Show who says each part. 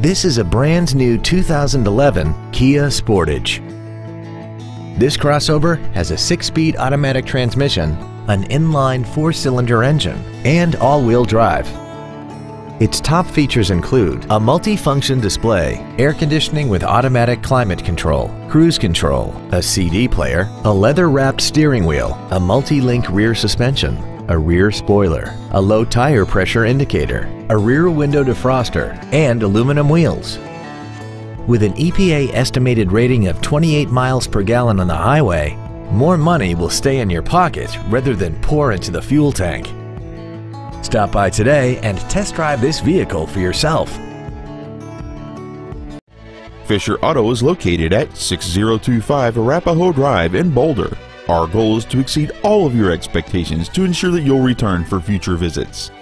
Speaker 1: This is a brand new 2011 Kia Sportage. This crossover has a 6-speed automatic transmission, an inline 4-cylinder engine, and all-wheel drive. Its top features include a multi-function display, air conditioning with automatic climate control, cruise control, a CD player, a leather-wrapped steering wheel, a multi-link rear suspension, a rear spoiler, a low tire pressure indicator, a rear window defroster, and aluminum wheels. With an EPA estimated rating of 28 miles per gallon on the highway, more money will stay in your pocket rather than pour into the fuel tank. Stop by today and test drive this vehicle for yourself.
Speaker 2: Fisher Auto is located at 6025 Arapahoe Drive in Boulder. Our goal is to exceed all of your expectations to ensure that you'll return for future visits.